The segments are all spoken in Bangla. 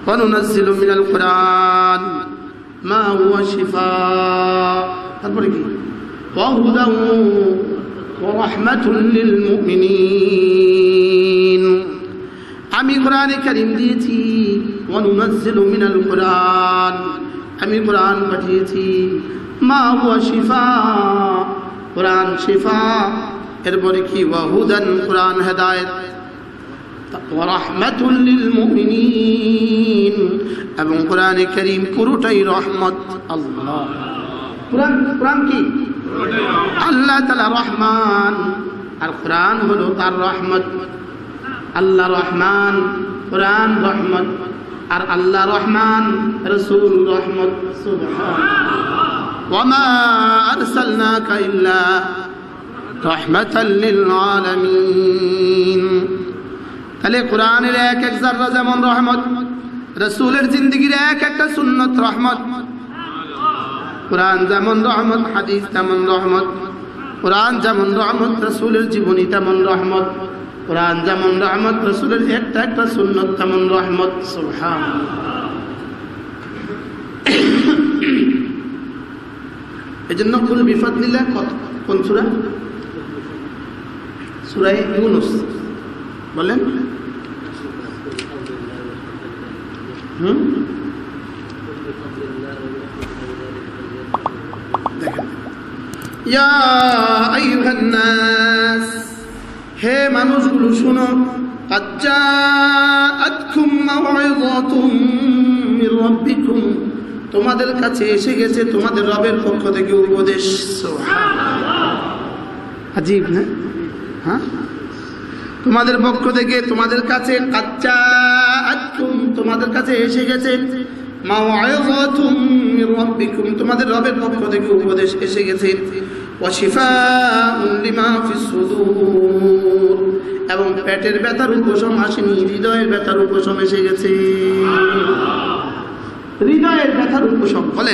ওয়া নুনাজ্জিলু মিনাল কুরআন মা হুয়া শিফা, তারপরে কি ওয়া হুদান ওয়া রাহমাতুল লিল মুমিনিন। আমি কোরআনে কারীম দিয়েছি, ওয়া নুনাজ্জিলু মিনাল কুরআন, আমি কোরআন পাঠিয়েছি, মা হুয়া শিফা, কোরআন শিফা, এরপরে কি ওয়া হুদান, কোরআন হেদায়েত, ওয়া রাহমাতুল লিল মুমিনিন, এবং কোরআনে কারীম পুরোটাই রহমত। আল্লাহ, কোরআন কি আল্লাহ তাআলা রহমান, আর কোরআন হলো তার রহমত। আল্লাহ রহমান, কোরআন রহমত, আর আল্লাহ রহমান, রাসূল রহমত। সুবহানাল্লাহ। ওয়া মা আরসালনাকা ইল্লা রাহমাতাল লিল আলামিন। তাহলে কোরআনের এক এক জাররা যেমন রহমত, রাসূলের জিন্দেগীর এক একটা সুন্নাত রহমত। কোরআন যেমন রহমত, হাদিস তেমন রহমত। কোরআন যেমন রহমত, রাসূলের জীবনী তেমন রহমত। কোরআন যেমন রহমত, রাসূলের একটা একটা সুন্নাত তেমন রহমত। সুবহানাল্লাহ। এজন্য কুল বিফাদলিল্লাহ কোন সূরা? সূরা ইউনূস। বলেন ইয়া আইয়ুহান নাস, হে মানুষগুলো শুনো, ক্বাদ জাআতকুম মাউইযাতুম মির রাব্বিকুম, তোমাদের কাছে এসে গেছে তোমাদের রবের পক্ষ থেকে উপদেশ। সুবহানাল্লাহ, আজীব না? হ্যাঁ, তোমাদের পক্ষ থেকে, তোমাদের কাছে, ক্বাদ জাআতকুম, তোমাদের কাছে এসে গেছে, মাউইযাতুম মির রাব্বিকুম, তোমাদের রবের পক্ষ থেকে উপদেশ এসে গেছে, ওয়া শিফাউন লিমা ফিস সুদূর, এবং পেটের ব্যথার উপশম আসেনি, হৃদয়ের ব্যথার উপশম এসে গেছে। হৃদয়ের ব্যথার উপশম, বলেন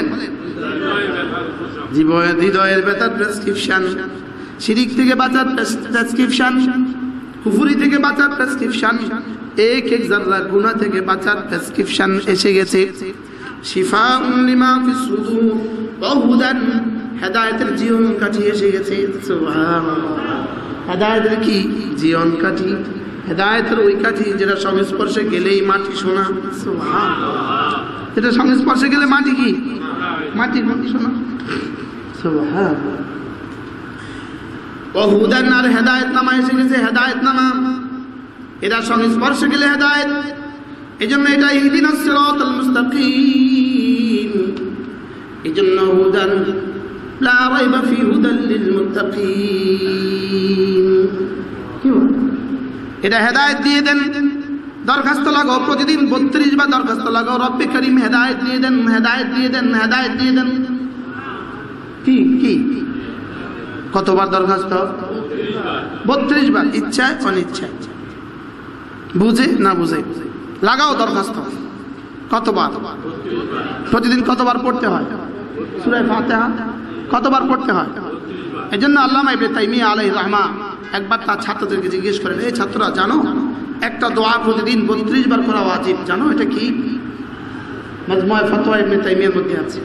হৃদয়ের ব্যথার প্রেসক্রিপশন, শিরিক থেকে বাঁচার প্রেসক্রিপশন, কুফরি থেকে বাঁচার প্রেসক্রিপশন, এক এক জাররা গুনাহ থেকে বাঁচার প্রেসক্রিপশন এসে গেছে। শিফাউন লিমা ফিস সুদূর ওয়া হুদান, হেদায়েতের জীবন কাঠি এসে গেছে। সুবহানাল্লাহ। হেদায়েতের কি জীবন কাঠি? হেদায়েতের ওই কাঠি যেটা সংস্পর্শে গেলেই মাটি সোনা। সুবহানাল্লাহ। যেটা সংস্পর্শে গেলে মাটি কি? মাটি সোনা। সুবহানাল্লাহ। ওয়া হুদান, আর হেদায়েত নামা এসে গেছে, হেদায়েত নামা, এরা সংস্পর্শে গেলে হেদায়েত। এজন্য এটা ইহদিনাস সিরাতাল মুস্তাকিম, এজন্য হুদান লা রাইবা ফি হুদাল লিল মুত্তাকিন। কি এটা হেদায়েত দিয়ে দেন, দরখাস্ত লাগাও প্রতিদিন 32 বার দরখাস্ত লাগাও, রব্বে করিম হেদায়েত দিয়ে দেন, হেদায়েত দিয়ে দেন, হেদায়েত দিয়ে দেন। কি কি কতবার দরখাস্ত? 32 বার, ইচ্ছায় অনিচ্ছায়, বুঝে না বুঝে লাগাও দরখাস্ত। কতবার? প্রতিদিন কতবার পড়তে হয়? সূরা ফাতিহা কতবার পড়তে হয়? এজন্য আল্লামা ইবনে তাইমিয়া আলাইহির রাহমা একবার তার ছাত্রদেরকে জিজ্ঞেস করেন, এই ছাত্ররা জানো একটা দোয়া প্রতিদিন 32 বার করা ওয়াজিব, জানো এটা কি? মাজমুআ ফাতওয়া ইবনে তাইমিয়ার মধ্যে আছে।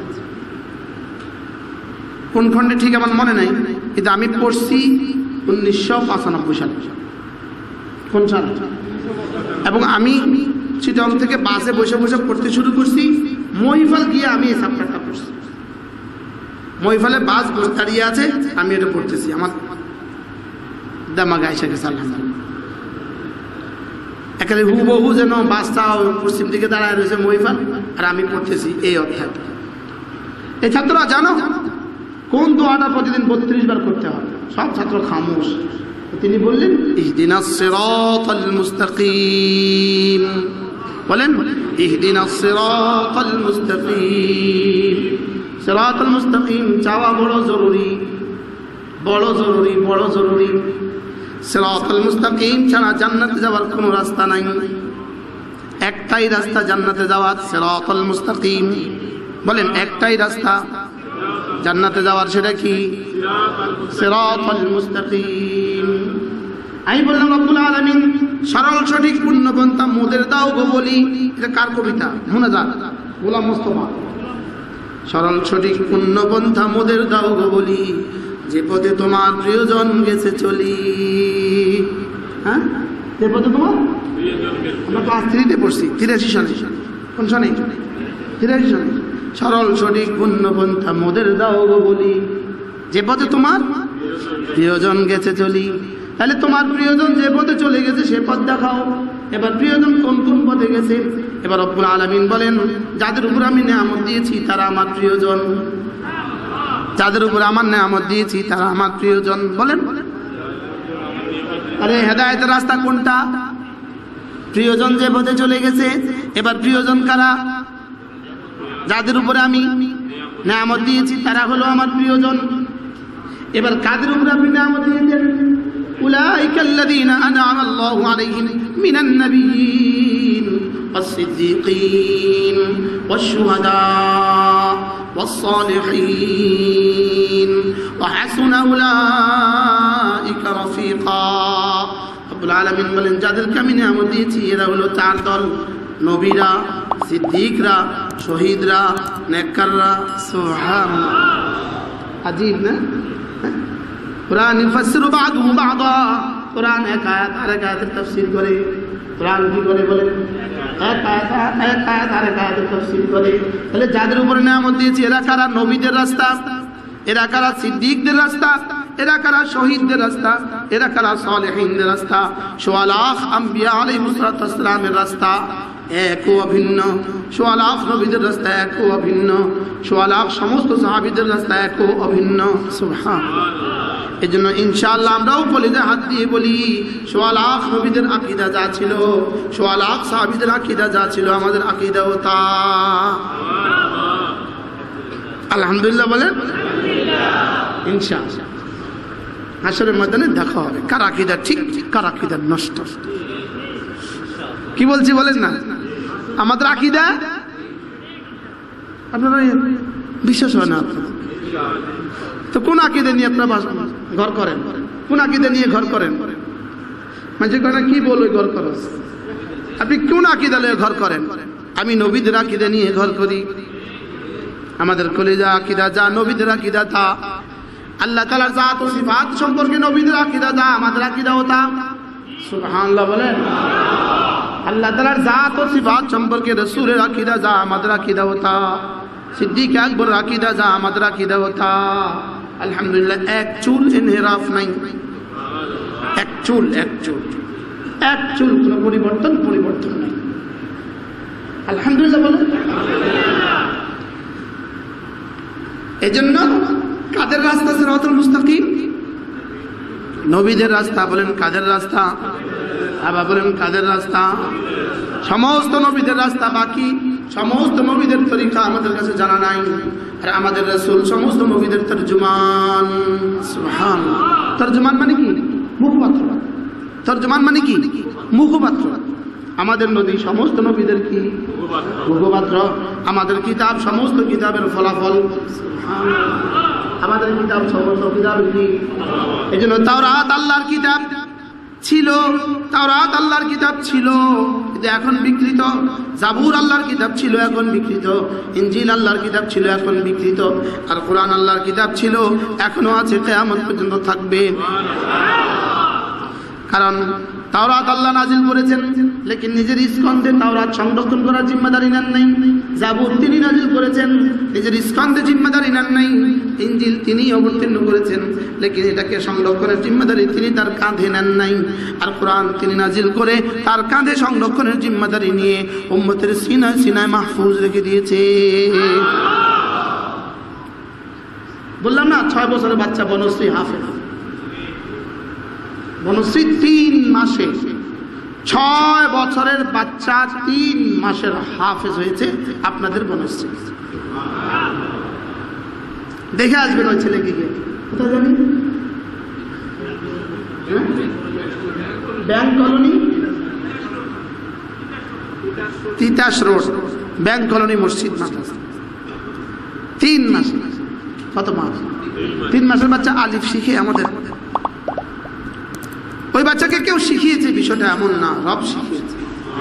কোন খণ্ডে ঠিক আমার মনে নাই, কিন্তু আমি পড়ছি 1995 সালে। কোন সাল? এবং আমি চিটং থেকে বাসে বসে বসে পড়তে শুরু করছি, মহিফাল গিয়ে আমি এই চ্যাপ্টারটা পড়ছি। মহিফালে বাস দাঁড়িয়ে আছে, আমি এটা পড়তেছি, আমার দামাগ আইসা গেছে। আলহামদুলিল্লাহ, একেবারে হুবহু যেন বাসটা পশ্চিম দিকে দাঁড়ায় রয়েছে মহিফাল, আর আমি পড়তেছি এই অধ্যায়টা। এই ছাত্ররা জানো কোন দোয়াটা প্রতিদিন 32 বার করতে হয়? সব ছাত্র খামোশ। তিনি বললেন, ইহদিনাস সিরাতাল মুস্তাকিম। বলেন, ইহদিনাস সিরাতাল মুস্তাকিম। সিরাতাল মুস্তাকিম চাওয়া বড় জরুরি, বড় জরুরি, বড় জরুরি। সিরাতাল মুস্তাকিম ছাড়া জান্নাতে যাওয়ার কোনো রাস্তা নাই। একটাই রাস্তা জান্নাতে যাওয়ার, সিরাতাল মুস্তাকিম। বলেন, একটাই রাস্তা জান্নাতে যাওয়ার, সেটা কি? সিরাতাল মুস্তাকিম। আমি বললাম রব্বুল আলামিন সরল সঠিক পূর্ণপন্থা মোদের দাও গো বলি। এটা কার কবিতা? মুনাজাত গোলাম মোস্তফা। সরল সঠিক পূর্ণপন্থা মোদের দাও গো বলি, যে পথে তোমার প্রিয়জন গেছে চলি। হ্যাঁ, যে পথে তোমার, আমরা ক্লাস 3-তে পড়ছি 83 সনে। কোন সনে? 83 সনে। সরল সঠিক পূর্ণপন্থা মোদের দাও গো বলি, যে পথে তোমার প্রিয়জন গেছে চলি। তাহলে তোমার প্রিয়জন যে পথে চলে গেছে সে পথ দেখাও। এবার প্রিয়জন কোন কোন পথে গেছে? এবার রব্বুল আলামিন বলেন, যাদের উপর আমি নেয়ামত দিয়েছি তারা আমার প্রিয়জন। যাদের উপর আমার নেয়ামত দিয়েছি তারা আমার প্রিয়জন। বলেন, আরে হেদায়েতের রাস্তা কোনটা? প্রিয়জন যে পথে চলে গেছে। এবার প্রিয়জন কারা? যাদের উপরে আমি নেয়ামত দিয়েছি তারা হলো আমার প্রিয়জন। এবার কাদের উপরে আপনি নেয়ামত দিয়েছেন? উলাইকাল্লাযীনা আন'আমা আল্লাহু আলাইহিম মিনান নাবিয়্যিন ওয়াস-সিদ্দীকীন ওয়াশ-শুহাদা ওয়াস-সালিহীন ওয়া হাসুনা উলাইকা রাফীকা। রব্বুল আলামিন বলেন, যাদেরকে আমি নেয়ামত দিয়েছি এরা হলো 4 দল: নবীরা, সিদ্দিকরা, শহীদরা, নেককাররা। সুবহানাল্লাহ, আজীব না? কুরআন ইফাসসিরু বা'দুহু বা'দা। কুরআন এক আয়াত আরেক আয়াতের তাফসীর করে। কুরআন কি করে বলেন? এক আয়াত আরেক আয়াতের তাফসীর করে। তাহলে যাদের উপরে নেয়ামত দিয়েছি এরা কারা? নবীদের রাস্তা। এরা কারা? সিদ্দিকদের রাস্তা। এরা কারা? শহীদদের রাস্তা। এরা কারা? সালেহীনদের রাস্তা। সোয়া লাখ আম্বিয়া আলাইহিস সালামের রাস্তা এক ও অভিন্ন। সোয়া লাখ নবীদের রাস্তা এক ও অভিন্ন। সোয়া লাখ সমস্ত সাহাবীদের রাস্তা এক ও অভিন্ন। সুবহানাল্লাহ। এই জন্য ইনশাআল্লাহ আমরাও কলিজায় হাত দিয়ে বলি, সোয়া লাখ নবীদের আকীদা যা ছিল, সোয়া লাখ সাহাবীদের আকীদা যা ছিল, আমাদের আকীদাও তা। আলহামদুলিল্লাহ বলেন। ইনশাআল্লাহ হাশরের ময়দানে দেখা হবে কার আকীদা ঠিক, কার আকীদা নষ্ট। কি বলছি বলেন না? আমাদের আকীদা আপনারা বিশ্বাস হয় না আপনাদের, তো কোন আকীদা নিয়ে আপনারা ঘর করেন? কোন আকীদা নিয়ে ঘর করেন? মানে কি বলবে ঘর করেন? আপনি কোন আকীদা নিয়ে ঘর করেন? আমি নবীদের আকীদা নিয়ে ঘর করি। আমাদের কলিজা আকীদা যা, নবীদের আকীদা তা। আল্লাহ তাআলার জাত ও সিফাত সম্পর্কে নবীদের আকীদা যা, আমাদের আকীদাও তা। সুবহানাল্লাহ বলেন। আল্লাহ তাআলার জাত ও সিফাত সম্পর্কে রাসূলের আকীদা যা, আমাদের আকীদাও তা। সিদ্দিক আকবরের আকীদা যা, আমাদের আকীদাও তা। আলহামদুলিল্লাহ, এক চুল ইনহিরাফ নাই। এক চুল কোনো পরিবর্তন নাই। আলহামদুলিল্লাহ বলেন। এজন্য কাদের রাস্তা? সিরাতুল মুস্তাকিম, নবীদের রাস্তা। বলেন কাদের রাস্তা? আবার বলেন কাদের রাস্তা? সমস্ত নবীদের রাস্তা বাকি। সমস্ত নবীদের তরিকা আমাদের কাছে জানা নাই। আর আমাদের রাসূল সমস্ত নবীদের তরজমান। সুবহানাল্লাহ। তরজমান মানে কি? মুখপাত্র। তরজমান মানে কি? মুখপাত্র। আমাদের নবী সমস্ত নবীদের কি? মুখপাত্র। আমাদের কিতাব সমস্ত কিতাবের ফলাফল। আমাদের কিতাব সমস্ত কিতাবের কি? এই জন্য তাওরাত আল্লাহর কিতাব ছিল, তাওরাত আল্লাহর কিতাব ছিল, কিন্তু এখন বিকৃত। জাবুর আল্লাহর কিতাব ছিল, এখন বিকৃত। ইনজিল আল্লাহর কিতাব ছিল, এখন বিকৃত। আর কোরআন আল্লাহর কিতাব ছিল, এখনো আছে, কিয়ামত পর্যন্ত থাকবে। কারণ তাওরাত আল্লাহ নাজিল করেছেন, লেকিন নিজের স্কন্ধে তাওরাত সংরক্ষণ করার জিম্মাদারি নেন নাই। জাবুর তিনি নাজিল করেছেন, নিজের স্কন্ধে জিম্মাদারি নেন নাই। ইনজিল তিনি অবতীর্ণ করেছেন, লেকিন এটাকে সংরক্ষণের জিম্মাদারি তিনি তার কাঁধে নেন নাই। আর কোরআন তিনি নাজিল করে তার কাঁধে সংরক্ষণের জিম্মাদারি নিয়ে উম্মতের সিনায় মাহফুজ রেখে দিয়েছে। বললাম না, 6 বছরের বাচ্চা বনশ্রী হাফেজ। বনশ্রী 3 মাসে, 6 বছরের বাচ্চা 3 মাসের হাফেজ হয়েছে আপনাদের বনশ্রী। দেখে আসবেন ওই ছেলেকে গিয়ে। কোথায় জানি? Bank colony, Titas road, bank colony মসজিদ মাদ্রাসা। 3 মাসে। কত মাস? 3 মাসের বাচ্চা আলিফ শিখে আমাদের ওই বাচ্চাকে কেউ শিখিয়েছে বিষয়টা এমন না, রব শিখিয়েছে।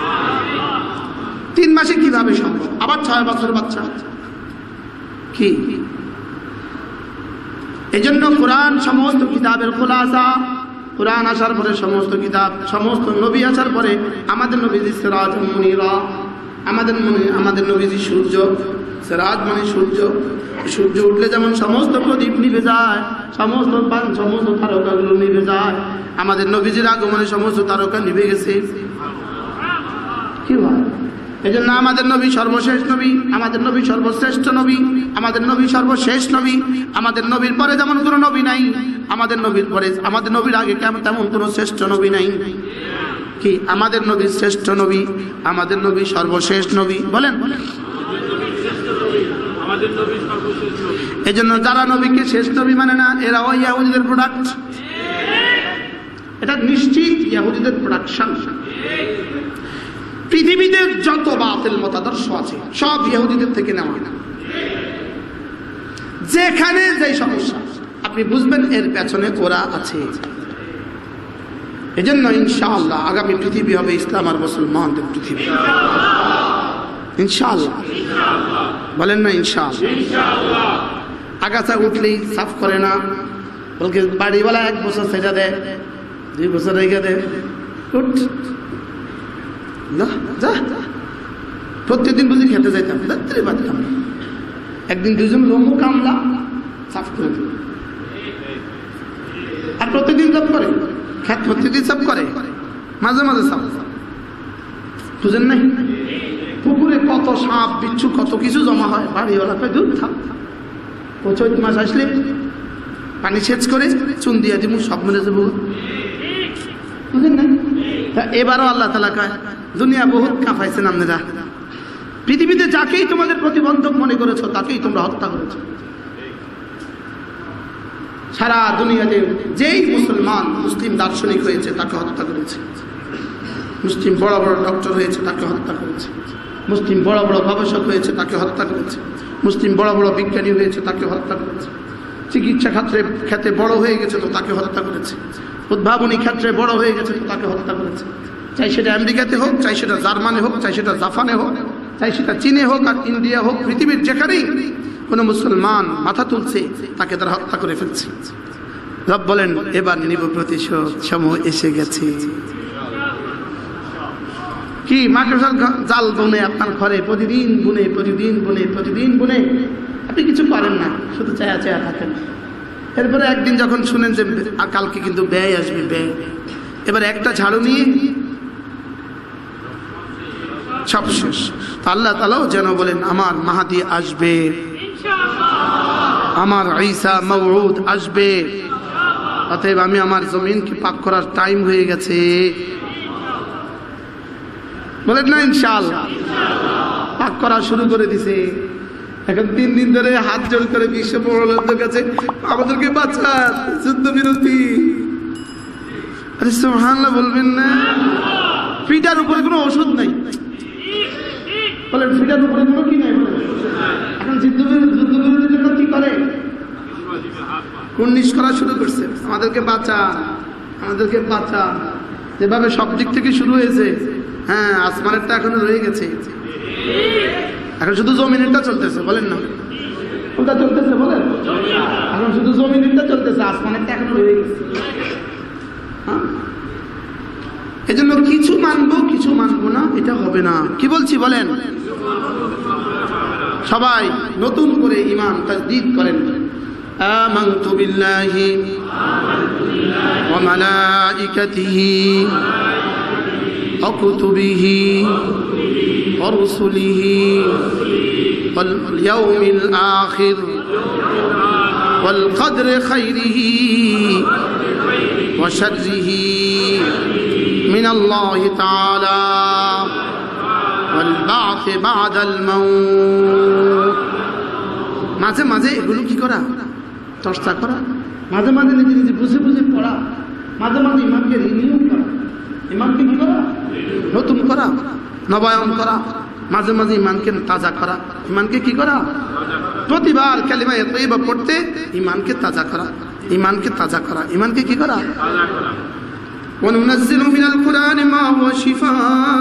3 মাসে কিভাবে সম্ভব? আবার 6 বছর বাচ্চা কি? এই জন্য কোরআন সমস্ত কিতাবের খোলাসা। কোরআন আসার পরে সমস্ত কিতাব, সমস্ত নবী আসার পরে আমাদের নবীজি সিরাজ মুনিরা, আমাদের নবীজি সূর্য। সিরাজ মানে সূর্য। সূর্য উঠলে যেমন সমস্ত প্রদীপ নিভে যায়, সমস্ত তারকাগুলো নিভে যায়, আমাদের নবীজির আগমনে সমস্ত তারকা নিভে গেছে। কি হয়? এই জন্য আমাদের নবী সর্বশেষ নবী, আমাদের নবী সর্বশ্রেষ্ঠ নবী, আমাদের নবী সর্বশেষ নবী। আমাদের নবীর পরে যেমন কোনো নবী নাই, আমাদের নবীর পরে, আমাদের নবীর আগে তেমন কোনো শ্রেষ্ঠ নবী নাই। কি? আমাদের নবী শ্রেষ্ঠ নবী, আমাদের নবী সর্বশেষ নবী। বলেন, এই জন্য যারা নবীকে শেষ নবী মানে না, এরা ওই ইহুদিদের প্রোডাক্ট। এটা নিশ্চিত ইহুদিদের প্রোডাকশন। পৃথিবীতে যত বাতিল মতাদর্শ আছে সব ইহুদিদের থেকে নেওয়া। যেখানে যেই সমস্যা আপনি বুঝবেন এর পেছনে ওরা আছে। এজন্য ইনশাআল্লাহ আগামী পৃথিবী হবে ইসলাম আর মুসলমানদের পৃথিবী। ইনশাআল্লাহ বলেন না? ইনশাআল্লাহ। আগাছা উঠলেই সাফ করে না, বলকে বাড়িওয়ালা 1 বছর সেটা দেয়, 2 বছর রেখে দেয়। প্রত্যেকদিন বুঝি খেতে যাইতাম, একদিন 2জন লোমও কামলা সাফ করে দিল। আর প্রত্যেকদিন সাফ করে, খেত প্রত্যেকদিন সাফ করে, মাঝে মাঝে সাফ। বুঝেন নাই? পুকুরে কত সাপ বিচ্ছু কত কিছু জমা হয়, বাড়িওয়ালা কয় দূর থাক, ও চৈত মাস আসলে পানি সেচ করে চুন দিয়া দিব, সব মেরে যাবো। বুঝেন না? এবারও আল্লাহ তাআলা কয় দুনিয়া বহুত কাঁপাইছেন আপনারা, পৃথিবীতে যাকেই তোমাদের প্রতিবন্ধক মনে করেছো তাকেই তোমরা হত্যা করেছো। সারা দুনিয়াতে যেই মুসলমান মুসলিম দার্শনিক হয়েছে তাকে হত্যা করেছে, মুসলিম বড় বড় ডক্টর হয়েছে তাকে হত্যা করেছে, মুসলিম বড় বড় গবেষক হয়েছে তাকে হত্যা করেছে, মুসলিম বড় বড় বিজ্ঞানী হয়েছে তাকে হত্যা করেছে, চিকিৎসা ক্ষেত্রে বড় হয়ে গেছে তো তাকে হত্যা করেছে, উদ্ভাবনী ক্ষেত্রে বড় হয়ে গেছে তো তাকে হত্যা করেছে। চাই সেটা আমেরিকাতে হোক, চাই সেটা জার্মানি হোক, চাই সেটা জাপানে হোক, চাই সেটা চীনে হোক আর ইন্ডিয়া হোক, পৃথিবীর যেখানেই কোনো মুসলমান মাথা তুলছে তাকে তারা হত্যা করে ফেলছে। রব বলেন এবার নিব প্রতিশোধ, সময় এসে গেছে। কি মাকড়সার জাল বুনে আপনার ঘরে প্রতিদিন বুনে প্রতিদিন বুনে প্রতিদিন বুনে, আপনি কিছু পারেন না, শুধু চায়া চায়া থাকেন। এরপরে একদিন যখন শুনেন যে কালকে কিন্তু ব্যয় আসবে, ব্যয়, এবার একটা ঝাড়ু নিয়ে সব শেষ। আল্লাহ তাআলাও যেন বলেন আমার মাহাদি আসবে, আমার ঈসা মওউদ আসবে, অতএব আমি আমার জমিনকে পাক করার টাইম হয়ে গেছে। বলেন না ইনশাআল্লাহ? পাক করা শুরু করে দিছে। এখন 3 দিন ধরে হাত জোড় করে বিশ্ব প্রবলের কাছে আমাদেরকে বাঁচান, যুদ্ধ বিরতি। আরে সুবহানাল্লাহ বলবেন না? ফিটার উপরে কোনো ওষুধ নাই, বলেন ফিটার উপরে কোনো কি নাই, বলেন এখন যুদ্ধ বিরতির জন্য কি করে? কুর্নিশ করা শুরু করছে, আমাদেরকে বাঁচান, আমাদেরকে বাঁচান। যেভাবে সব দিক থেকে শুরু হয়েছে, হ্যাঁ আসমানেরটা এখনো রয়ে গেছে, এখন শুধু জমিনেরটা চলতেছে। বলেন না কোনটা চলতেছে? বলেন এখন শুধু জমিনেরটা চলতেছে, আসমানেরটা এখনো রয়ে গেছে। এজন্য কিছু মানবো কিছু মানবো না, এটা হবে না। কি বলছি বলেন? সবাই নতুন করে ঈমান তাজদীদ করেন। আমানতু বিল্লাহি ওয়া মালাইকাতিহি ওয়া কুতুবিহি ওয়া রুসুলিহি ওয়াল ইয়াউমিল আখির ওয়াল কদরি খাইরিহি ওয়া শাররিহি মিনাল্লাহি তাআলা ওয়াল বা'থ বা'দাল মাউত। মাঝে মাঝে এগুলো কি করা? চর্চা করা, মাঝে মাঝে নিজে নিজে বুঝে বুঝে পড়া, মাঝে মাঝে ইমানকে রিনিউ করা, ইমানকে কি করা? নতুন করা, নবায়ন করা, মাঝে মাঝে ইমানকে তাজা করা। ইমানকে কি করা? প্রতিবার কালিমা তাইয়্যিবা পড়তে ইমানকে তাজা করা, ইমানকে তাজা করা, ইমানকে কি করা? ওয়ানুনাজ্জিলু মিনাল কুরআনি মা হুয়া শিফা,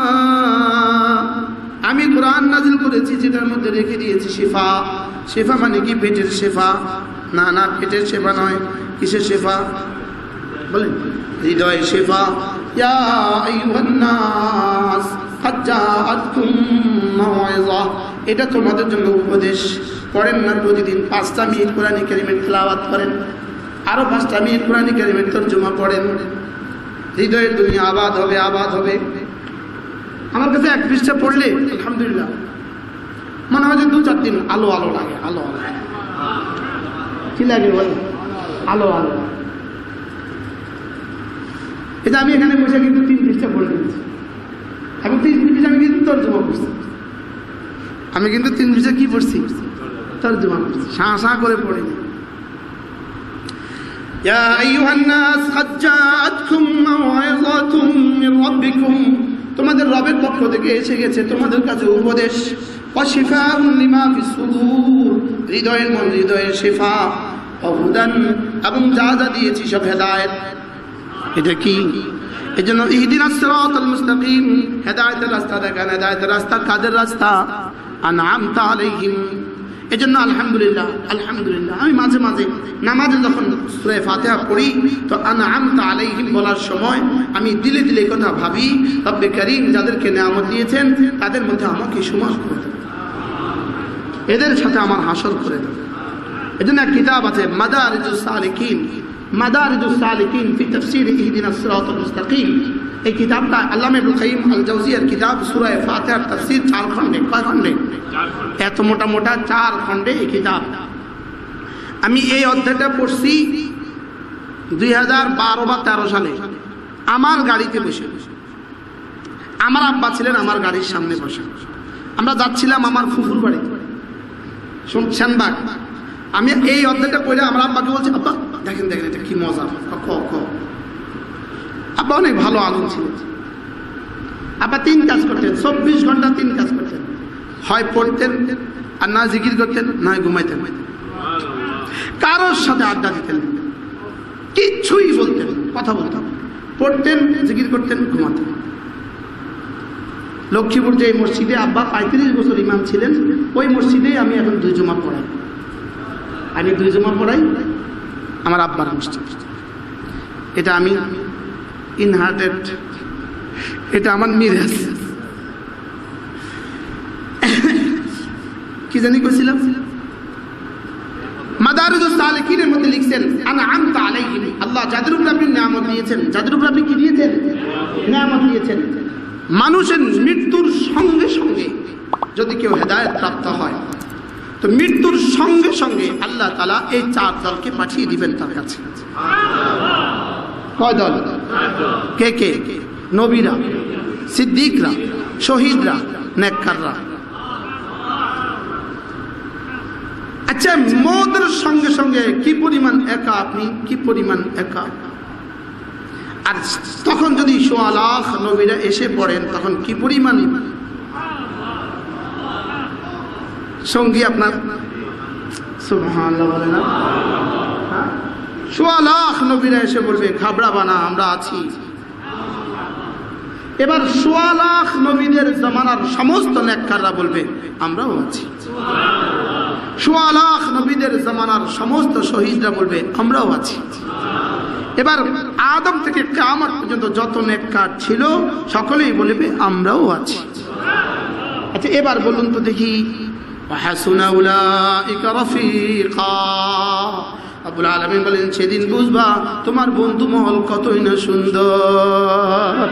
আমি কোরআন নাযিল করেছি যেটার মধ্যে রেখে দিয়েছি শিফা। শিফা মানে কি? পেটের শিফা? না না, পেটের শিফা নয়। কিসের শিফা বলেন? হৃদয় শিফা। ইয়া আইয়ুহান নাস ক্বাদ জাআতকুম মাউইযা, এটা তোমাদের জন্য উপদেশ। পড়েন না প্রতিদিন 5টা মিনিট কোরআন কারীমের তেলাওয়াত করেন, আরো 5টা মিনিট কোরআন কারীমের তরজমা পড়েন। হৃদয়ের দুনিয়া আবাদ হবে, আবাদ হবে। আমার কাছে 1 পৃষ্ঠা পড়লে আলহামদুলিল্লাহ মনে হয় যে 2-4 দিন আলো আলো লাগে। আলো আলো কি লাগে বল? আলো আলো। এটা আমি এখানে বসে কিন্তু 3 পৃষ্ঠা পড়ে দিয়েছি, এবং 3 পৃষ্ঠা আমি কিন্তু তরজমা করছি। আমি কিন্তু 3 পৃষ্ঠা কি পড়ছি? তরজমা করছি, শাঁ শাঁ করে পড়িনি। ইয়া আইয়ুহান নাস ক্বাদ জাআতকুম মাউইযাতুম মির রাব্বিকুম, তোমাদের রবের পক্ষ থেকে এসে গেছে তোমাদের কাছে উপদেশ। ওয়া শিফাউন লিমা ফিস সুদূর, হৃদয়ের শিফা। ওয়া হুদান, এবং যা যা দিয়েছি সব হেদায়েত। এটা কি? এজন্য ইহদিনাস সিরাতাল মুস্তাকিম, হেদায়েতের রাস্তা দেখান। হেদায়েতের রাস্তা কাদের রাস্তা? আনআমতা আলাইহিম। এজন্য আলহামদুলিল্লাহ আলহামদুলিল্লাহ আমি মাঝে মাঝে নামাজে যখন সূরা ফাতিহা পড়ি তো আনআমতা আলাইহিম বলার সময় আমি দিলে দিলে কথা ভাবি, রব্বে কারীম যাদেরকে নিয়ামত দিয়েছেন তাদের মধ্যে আমাকে সমান করে দেন, এদের সাথে আমার হাসর করে দেন। এজন্য এক কিতাব আছে মাদারিজুস সালিকিন ফি তাফসীর ইহদিনাস সিরাতাল মুস্তাকিম। এই কিতাবটা আল্লামা ইবনে কাইয়িম আল জাওজিয়ার কিতাব, সূরা ফাতিহার তাফসীর 4 খণ্ডে। কয় খণ্ডে? এত মোটা মোটা 4 খণ্ডে এই কিতাব। আমি এই অধ্যায়টা পড়ছি 2012 বা 13 সালে আমার গাড়িতে বসে। আমার আব্বা ছিলেন আমার গাড়ির সামনে বসে। আমরা যাচ্ছিলাম আমার ফুফুর বাড়ি শ্যানবাগ। আমি এই অধ্যায়টা পড়ে আমার আব্বাকে বলছি, আব্বা দেখেন দেখেন এটা কি মজা। আব্বা অনেক ভালো আলেম ছিলেন। আব্বা 3 কাজ করতেন, 24 ঘন্টা 3 কাজ করতেন। হয় পড়তেন, আর না জিকির করতেন, না ঘুমাইতেন। কারোর সাথে আড্ডা দিতেন, কিচ্ছুই বলতেন, কথা বলতেন, পড়তেন, জিকির করতেন, ঘুমাতেন। লক্ষ্মীপুর যে মসজিদে আব্বা 35 বছর ইমাম ছিলেন, ওই মসজিদেই আমি এখন 2 জুমা পড়াই। আমি 2 জুমা পড়াই আমার আব্বার মসজিদ। এটা আমি ইনহার্টেড, এটা আমার মিরাজ। কি জানি কইছিলাম? মাদারিজুস সালিকিনের মধ্যে লিখছেন আনআমতা আলাইহিম, আল্লাহ যাদের উপর আপনি নিয়ামত দিয়েছেন, যাদের উপর আপনি কি দিয়েছেন? নিয়ামত দিয়েছেন। মানুষের মৃত্যুর সঙ্গে সঙ্গে যদি কেউ হেদায়েত প্রাপ্ত হয় তো মৃত্যুর সঙ্গে সঙ্গে আল্লাহ তাআলা এই 4 দলকে পাঠিয়ে দিবেন তার কাছে। কয় দল? কে কে? নবীরা, সিদ্দিকরা, শহীদরা, নেককাররা। আচ্ছা, মওতের সঙ্গে সঙ্গে কি পরিমাণ একা আপনি, কি পরিমাণ একা। আর তখন যদি 1.25 লাখ নবীরা এসে পড়েন তখন কি পরিমাণ সঙ্গী আপনার। সুবহানাল্লাহ বলে না? 1.25 লাখ নবীরা এসে বলবে ঘাবড়াবা না, আমরা আছি। এবার 1.25 লাখ নবীদের জামানার সমস্ত নেককাররা বলবে আমরাও আছি। 1.25 লাখ নবীদের জামানার সমস্ত শহীদরা বলবে আমরাও আছি। এবার আদম থেকে কিয়ামত পর্যন্ত যত নেককার ছিল সকলেই বলবে আমরাও আছি। আচ্ছা, এবার বলুন তো দেখি, وحسن أولئك رفيقا, রব্বুল আলামিন বলেন সেদিন বুঝবা তোমার বন্ধু মহল কতই না সুন্দর।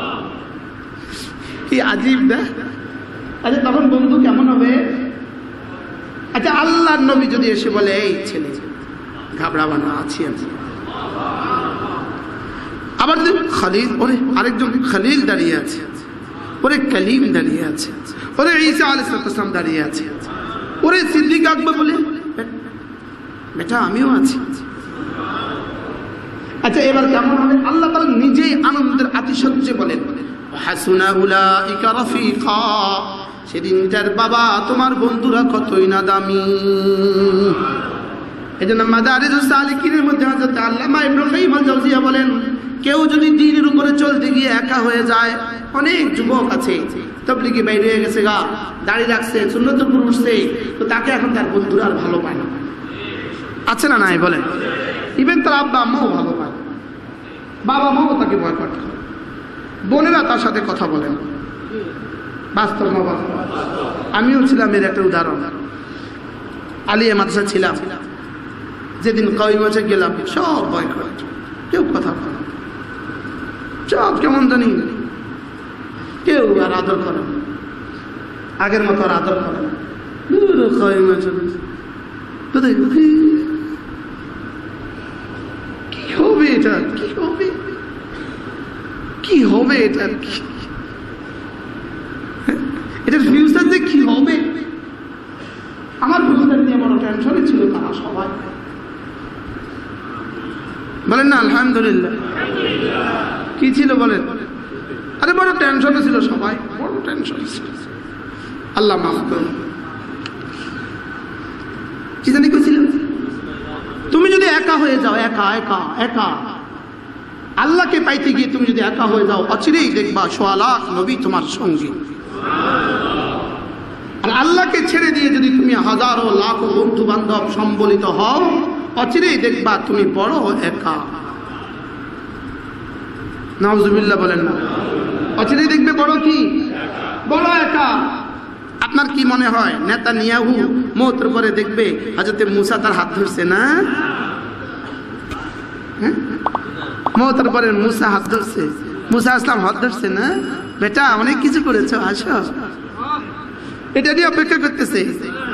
কি আজীব না? আচ্ছা, তখন বন্ধু কেমন হবে? আচ্ছা, আল্লাহর নবী যদি এসে বলে এই ছেলে ঘাবড়াবা না, আছি আমি। আবার খালিল, ওরে আরেকজন খালিল দাঁড়িয়ে আছে, ওরে কালিম দাঁড়িয়ে আছে, ওরে ঈসা আলাইহিস সালাম দাঁড়িয়ে আছে, ওরে সিদ্দিক আকবর বলে বেটা আমিও আছি। আচ্ছা, এবার কেমন হবে? আল্লাহ তাআলা নিজেই আনন্দের আতিশয্যে বলেন হাসুনা উলাইকা রাফিকা, সেদিনটার বাবা তোমার বন্ধুরা কতই না দামি। এজন্য মাদারিজুস সালিকিনের মধ্যে হযরত আল্লামা ইবনে কাইয়িম আল জাওজিয়া বলেন কেউ যদি দ্বীনের উপরে চলতে গিয়ে একা হয়ে যায়, অনেক যুবক আছে তাবলীগে বাইরে হয়ে গেছে গা, দাড়ি রাখছে, সুন্নতের উপর উঠছে, তো তাকে এখন তার বন্ধুরা আর ভালো পায় না। আছে না নাই বলেন? ইভেন তার আব্বা আম্মাও ভালো পায়, বাবা মাও তাকে বয়কট করে, বোনেরা তার সাথে কথা বলেন। বাস্তব না বাস্তব? আমিও ছিলাম এর একটা উদাহরণ। আলিয়া মাদ্রাসা ছিলাম, যেদিন কওমি মাঠে গেলাম সব বয়কট, কেউ কথা বলে না, সব কেমন জানি, কেউ আর আদর করে না, আগের মতো আর আদর করে না। কওমি মাঠে কি হবে এটা, কি হবে, কি হবে এটা, এটার ফিউচার যে কি হবে। আমার ফিউচার নিয়ে বড় টেনশনে ছিল তারা সবাই। বলেন না আলহামদুলিল্লাহ? কি ছিল বলেন? আরে বড় টেনশনে ছিল সবাই, বড় টেনশন ছিল। আল্লাহ মাফ করুন। কি জানি কইছিলেন? তুমি যদি একা হয়ে যাও, একা একা একা, আল্লাহকে পাইতে গিয়ে তুমি যদি একা হয়ে যাও, অচিরেই দেখবা 1.25 লাখ নবী তোমার সঙ্গী। আর আল্লাহকে ছেড়ে দিয়ে যদি তুমি হাজারো লাখো বন্ধু বান্ধব সম্বলিত হও, অচিরেই দেখবা তুমি বড় একা। নাউজুবিল্লাহ বলেন না? অচিরেই দেখবে বড় কি? বড় একা। আপনার কি মনে হয় নেতানিয়াহু মওতের পরে দেখবে হযরত মুসা তার হাত ধরছে না? হ্যাঁ, মওতের পরে মুসা হাত ধরছে, মুসা আসলাম হাত ধরছে না? বেটা অনেক কিছু করেছো, আসো, এটা নিয়ে অপেক্ষা করতেছে।